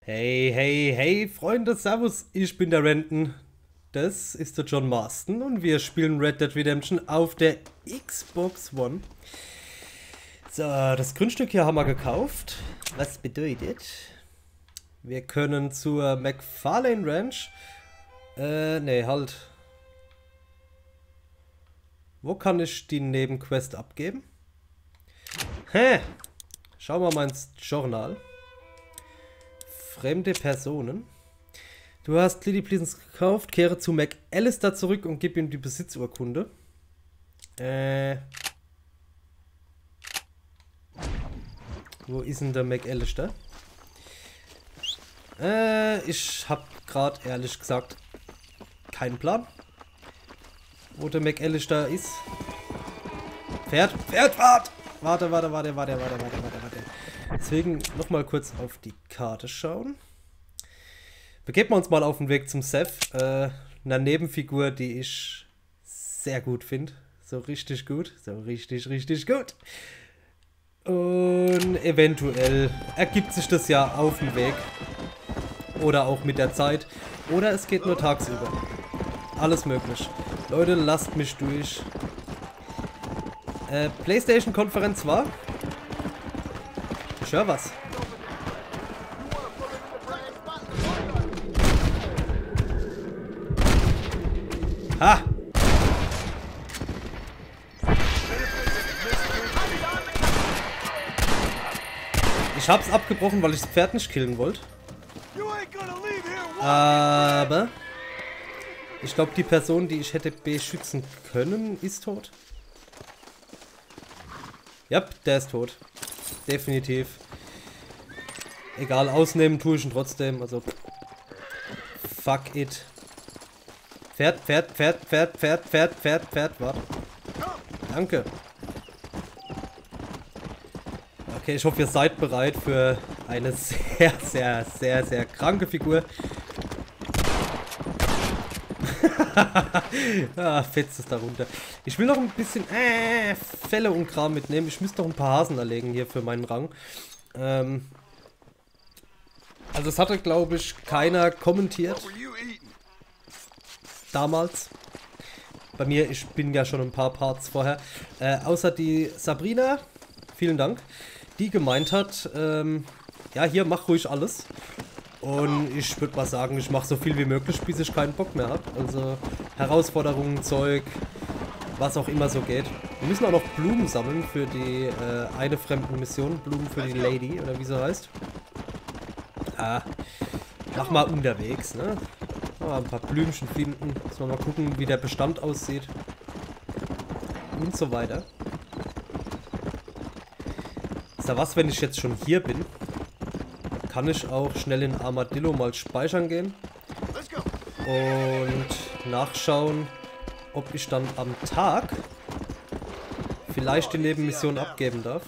Hey, hey, hey, Freunde, servus, ich bin der Renton. Das ist der John Marston und wir spielen Red Dead Redemption auf der Xbox One. So, das Grundstück hier haben wir gekauft. Was bedeutet, wir können zur McFarlane Ranch. Nee, halt. Wo kann ich die Nebenquest abgeben? Hä? Schauen wir mal ins Journal. Fremde Personen. Du hast Lily Pleasance gekauft, kehre zu McAllister zurück und gib ihm die Besitzurkunde. Wo ist denn der McAllister? Ich hab gerade ehrlich gesagt keinen Plan, wo der McAllister ist. Pferd, wart! Warte. Deswegen nochmal kurz auf die Karte schauen. Begeben wir uns mal auf den Weg zum Seth, einer Nebenfigur, die ich sehr gut finde. So richtig gut. So richtig gut. Und eventuell ergibt sich das ja auf dem Weg. Oder auch mit der Zeit. Oder es geht nur tagsüber. Alles möglich. Leute, lasst mich durch. PlayStation-Konferenz war? Ich höre was. Ha! Ich hab's abgebrochen, weil ich das Pferd nicht killen wollte. Aber ich glaube, die Person, die ich hätte beschützen können, ist tot. Ja, der ist tot. Definitiv. Egal, ausnehmen tue ich ihn trotzdem. Also, fuck it. Pferd, warte. Danke. Okay, ich hoffe, ihr seid bereit für eine sehr kranke Figur. Fetzt es darunter. Ich will noch ein bisschen Felle und Kram mitnehmen. Ich müsste noch ein paar Hasen erlegen hier für meinen Rang. Also es hatte, glaube ich, keiner kommentiert. Damals. Bei mir, ich bin ja schon ein paar Parts vorher. Außer die Sabrina, vielen Dank, die gemeint hat, ja, hier, mach ruhig alles. Und ich würde mal sagen, ich mache so viel wie möglich, bis ich keinen Bock mehr habe. Also Herausforderungen, Zeug, was auch immer so geht. Wir müssen auch noch Blumen sammeln für die eine fremde Mission. Blumen für die Lady, oder wie sie heißt. Mach mal unterwegs, ne? Mal ein paar Blümchen finden. Müssen wir mal gucken, wie der Bestand aussieht. Und so weiter. Ist da was, wenn ich jetzt schon hier bin? Kann ich auch schnell in Armadillo mal speichern gehen und nachschauen, ob ich dann am Tag vielleicht die Nebenmission abgeben darf.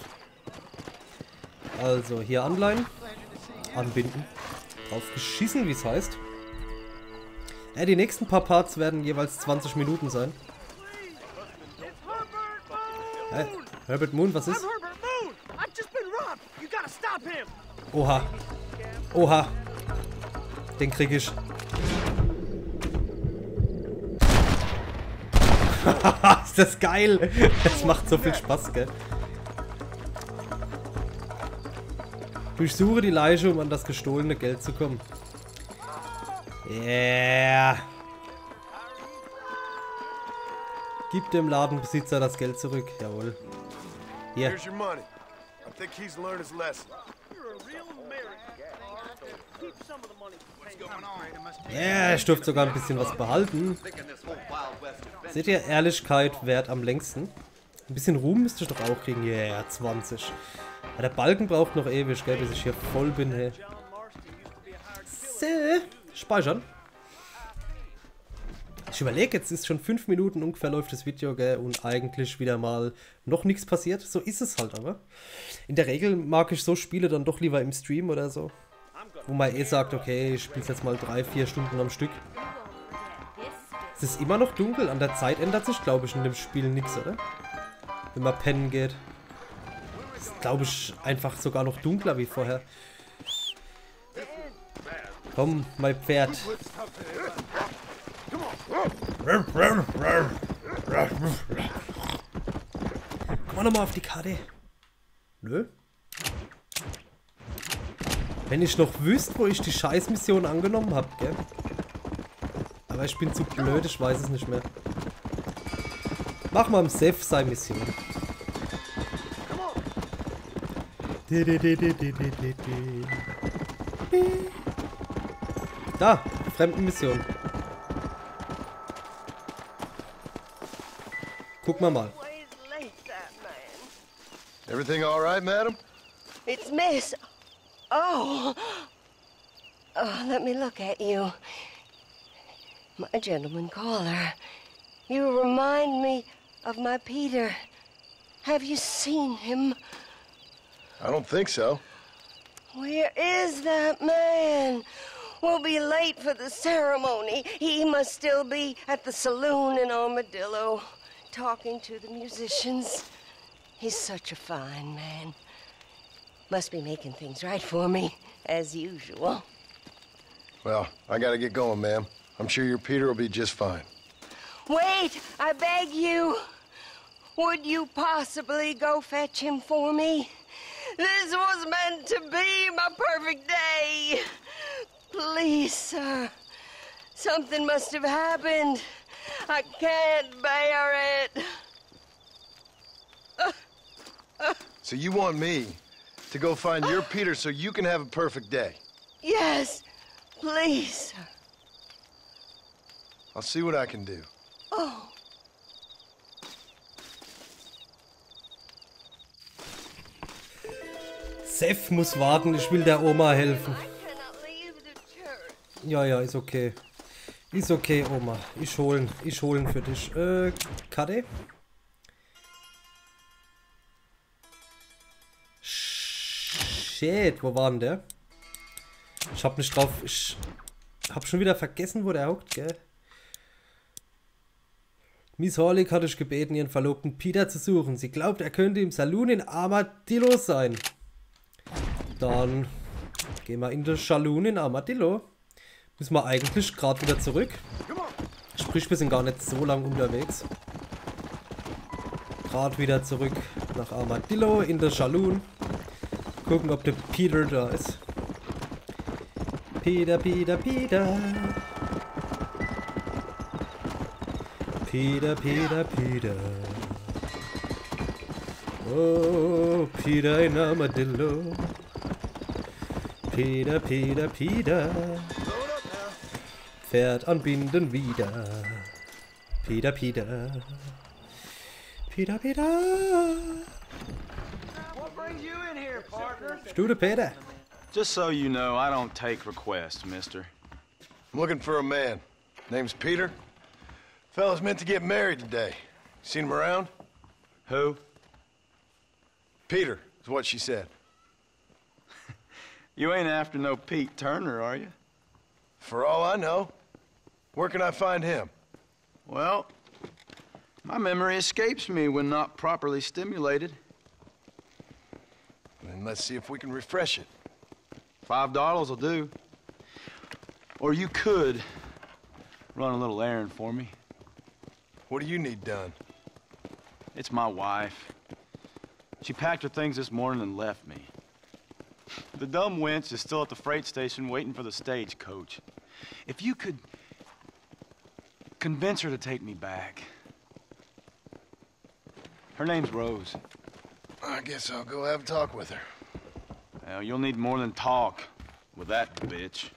Also hier anleihen, anbinden, drauf geschissen, wie es heißt. Ja, die nächsten paar Parts werden jeweils 20 Minuten sein. Hey, Herbert Moon, was ist? Oha. Oha. Den krieg ich. Ist das geil. Das macht so viel Spaß, gell? Durchsuche die Leiche, um an das gestohlene Geld zu kommen. Yeah. Gib dem Ladenbesitzer das Geld zurück. Jawohl. Hier. Ja, ich dürfte sogar ein bisschen was behalten. Seht ihr, Ehrlichkeit währt am längsten. Ein bisschen Ruhm müsste ich doch auch kriegen. Ja, yeah, 20. Aber der Balken braucht noch ewig, gell, bis ich hier voll bin, hey. So, speichern. Ich überlege, jetzt ist schon 5 Minuten ungefähr läuft das Video, gell, und eigentlich wieder mal noch nichts passiert. So ist es halt aber. In der Regel mag ich so Spiele dann doch lieber im Stream oder so. Wo man eh sagt, okay, ich spiele jetzt mal 3-4 Stunden am Stück. Es ist immer noch dunkel. An der Zeit ändert sich, glaube ich, in dem Spiel nichts, oder? Wenn man pennen geht. Das ist, glaube ich, einfach sogar noch dunkler wie vorher. Komm, mein Pferd. Komm mal nochmal auf die Karte. Nö. Wenn ich noch wüsste, wo ich die Scheißmission angenommen habe, gell? Aber ich bin zu blöd, ich weiß es nicht mehr. Mach mal im Safe seine Mission. Da, Fremdenmission. Guck mal. Everything all right, madam? It's Miss. Oh. Oh, let me look at you. My gentleman caller. You remind me of my Peter. Have you seen him? I don't think so. Where is that man? We'll be late for the ceremony. He must still be at the saloon in Armadillo, talking to the musicians. He's such a fine man. Must be making things right for me, as usual. Well, I gotta get going, ma'am. I'm sure your Peter will be just fine. Wait, I beg you. Would you possibly go fetch him for me? This was meant to be my perfect day. Please, sir. Something must have happened. I can't bear it. So you want me to go find your Peter so you can have a perfect day? Yes, please, sir. I'll see what I can do. Oh. Seth muss warten, ich will der Oma helfen. Ja, ist okay. Ist okay, Oma. Ich holen für dich. Karte? Shit, wo war denn der? Ich hab nicht drauf. Ich hab schon wieder vergessen, wo der hockt, gell? Miss Horlick hat euch gebeten, ihren Verlobten Peter zu suchen. Sie glaubt, er könnte im Saloon in Armadillo sein. Dann gehen wir in den Saloon in Armadillo. Müssen wir eigentlich gerade wieder zurück. Sprich, wir sind gar nicht so lang unterwegs. Gerade wieder zurück nach Armadillo in den Saloon. Gucken, ob der Peter da ist. Peter. Peter, Peter. Oh, Peter in Armadillo. Peter. Pferd anbinden wieder. Peter. What brings you in here, partner? Stute Peter. Just so you know, I don't take requests, mister. I'm looking for a man. Name's Peter. Fella's meant to get married today. Seen him around? Who? Peter is what she said. You ain't after no Pete Turner, are you? For all I know. Where can I find him? Well, my memory escapes me when not properly stimulated. Then let's see if we can refresh it. $5 will do. Or you could run a little errand for me. What do you need done? It's my wife. She packed her things this morning and left me. The dumb wench is still at the freight station waiting for the stagecoach. If you could convince her to take me back. Her name's Rose. I guess I'll go have a talk with her. Well, you'll need more than talk with that bitch.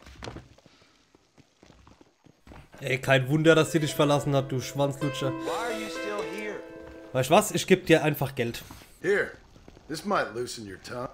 Ey, kein Wunder, dass sie dich verlassen hat, du Schwanzlutscher. Why are you still here? Weißt du was? Ich geb dir einfach Geld. Here, this might loosen your tongue.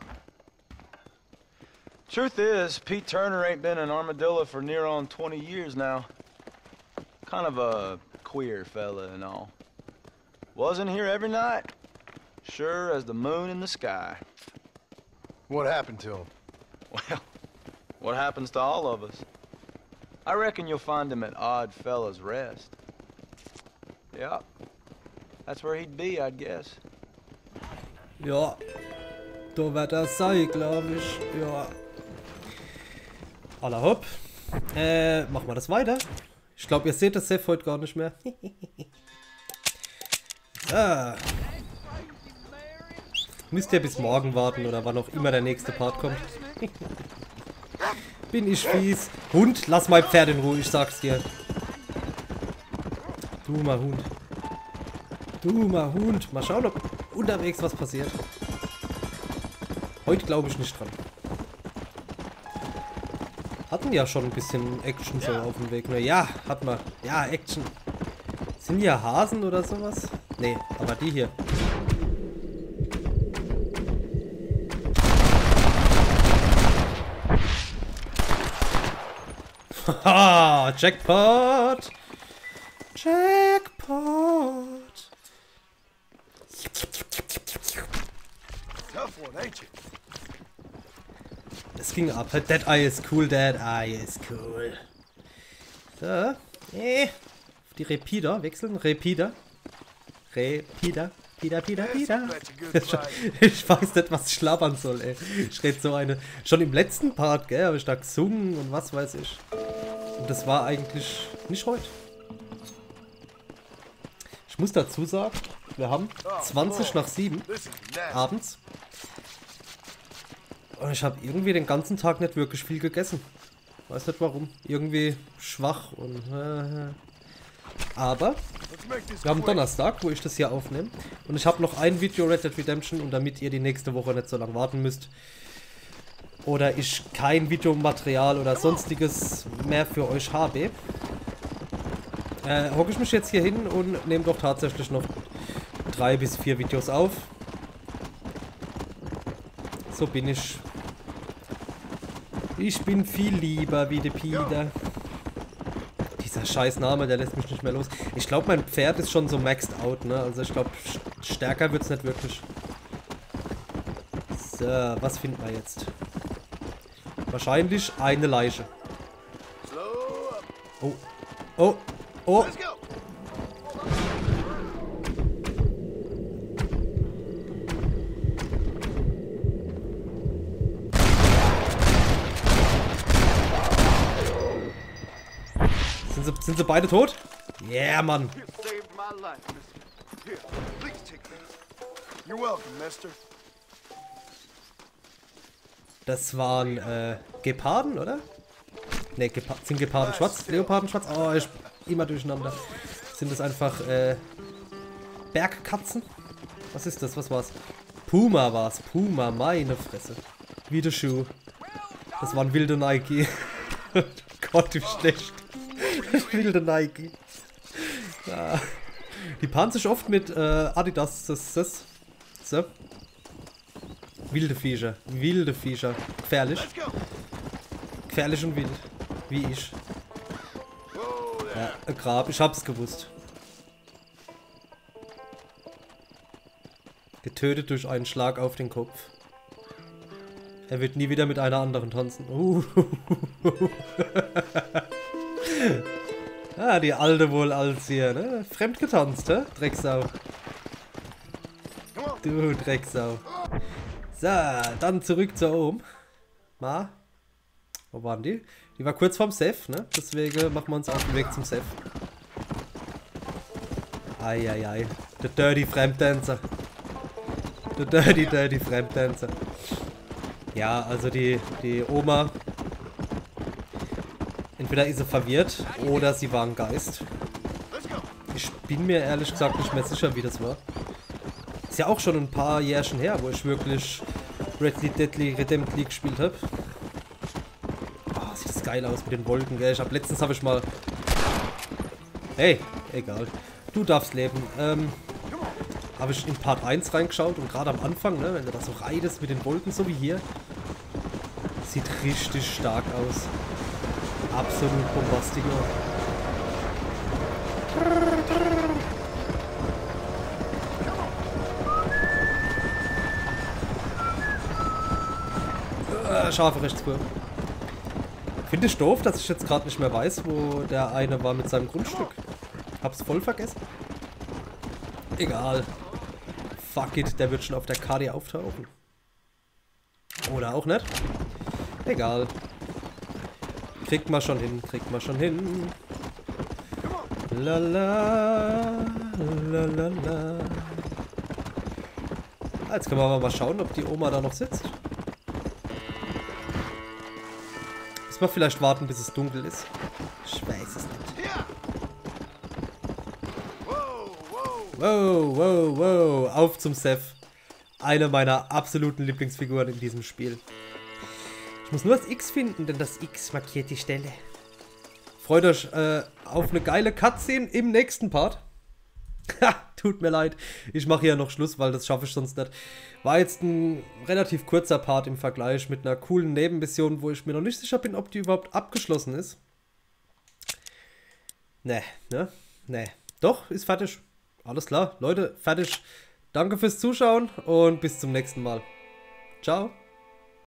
Truth is, Pete Turner ain't been in Armadillo for near on 20 years now. Kind of a queer fella and all. Wasn't here every night. Sure as the moon in the sky. What happened to him? Well, what happens to all of us? I reckon you'll find him at Odd Fella's Rest. Yeah, that's where he'd be, I'd guess. Ja, da wird er sein, glaube ich. Ja. Alla hopp. Machen wir das weiter. Ich glaube, ihr seht das Seth heute gar nicht mehr. So. Müsst ihr bis morgen warten oder wann auch immer der nächste Part kommt. Bin ich fies. Hund, lass mein Pferd in Ruhe, ich sag's dir. Du mal Hund. Du mal Hund. Mal schauen, ob unterwegs was passiert. Heute glaube ich nicht dran. Hatten ja schon ein bisschen Action so auf dem Weg. Ne? Ja, hat man. Ja, Action. Sind ja Hasen oder sowas? Nee, aber die hier. Haha, Jackpot! Jackpot! Tough one, ain't you? Es ging ab. Dead Eye ist cool, Dead Eye ist cool. So. Auf die Repeater wechseln. Repeater. Repeater. Pida. Ich weiß nicht, was ich labern soll, ey. Ich rede so eine. Schon im letzten Part, gell, habe ich da gesungen und was weiß ich. Und das war eigentlich nicht heute. Ich muss dazu sagen, wir haben 20 nach 7 abends. Und ich habe irgendwie den ganzen Tag nicht wirklich viel gegessen. Weiß nicht warum. Irgendwie schwach und... Aber wir haben Donnerstag, wo ich das hier aufnehme. Und ich habe noch ein Video Red Dead Redemption. Und damit ihr die nächste Woche nicht so lange warten müsst, oder ich kein Videomaterial oder sonstiges mehr für euch habe, hocke ich mich jetzt hier hin und nehme doch tatsächlich noch 3 bis 4 Videos auf. So bin ich. Ich bin viel lieber wie der Peter. Dieser scheiß Name, der lässt mich nicht mehr los. Ich glaube, mein Pferd ist schon so maxed out, ne? Also ich glaube, stärker wird es nicht wirklich. So, was finden wir jetzt? Wahrscheinlich eine Leiche. Oh. Oh. Oh. Sind sie beide tot? Yeah, Mann. Das waren Geparden, oder? Ne, sind Geparden schwarz? Leoparden schwarz? Oh, ich immer durcheinander. Sind das einfach Bergkatzen? Was ist das? Was war's? Puma war's. Puma, meine Fresse. Wie der Schuh. Das waren wilde Nike. Oh Gott, wie schlecht. Wilde Nike. Ja. Die paaren sich oft mit Adidas. So. Wilde Viecher. Wilde Viecher. Gefährlich. Gefährlich und wild. Wie ich. Ja, ein Grab. Ich hab's gewusst. Getötet durch einen Schlag auf den Kopf. Er wird nie wieder mit einer anderen tanzen. Ah, die alte wohl als hier, ne? Fremd getanzt, hä? Drecksau. Du Drecksau. So, dann zurück zur Ohm. Ma. Wo waren die? Die war kurz vorm Seth, ne? Deswegen machen wir uns auf den Weg zum Seth. Eieiei. Der Dirty Fremddancer. Der Dirty Fremddancer. Ja, also die Oma... Entweder ist sie verwirrt oder sie war ein Geist. Ich bin mir ehrlich gesagt nicht mehr sicher, wie das war. Ist ja auch schon ein paar Jährchen her, wo ich wirklich Red Dead Redemption gespielt habe. Oh, sieht das geil aus mit den Wolken, gell? Letztens habe ich mal... Hey, egal. Du darfst leben. Habe ich in Part 1 reingeschaut und gerade am Anfang, ne, wenn du da so reitest mit den Wolken, so wie hier. Sieht richtig stark aus. Absolut bombastico. Scharfe Rechtsspur. Finde ich doof, dass ich jetzt gerade nicht mehr weiß, wo der eine war mit seinem Grundstück. Hab's voll vergessen. Egal. Fuck it, der wird schon auf der Karte auftauchen. Oder auch nicht. Egal. Kriegt man schon hin, kriegt man schon hin. Lala, lala. Jetzt können wir aber mal schauen, ob die Oma da noch sitzt. Müssen wir vielleicht warten, bis es dunkel ist. Ich weiß es nicht. Wow, wow, wow. Auf zum Seth. Eine meiner absoluten Lieblingsfiguren in diesem Spiel. Ich muss nur das X finden, denn das X markiert die Stelle. Freut euch auf eine geile Cutscene im nächsten Part. Ha, tut mir leid. Ich mache hier noch Schluss, weil das schaffe ich sonst nicht. War jetzt ein relativ kurzer Part im Vergleich mit einer coolen Nebenmission, wo ich mir noch nicht sicher bin, ob die überhaupt abgeschlossen ist. Ne? Doch, ist fertig. Alles klar, Leute, fertig. Danke fürs Zuschauen und bis zum nächsten Mal. Ciao.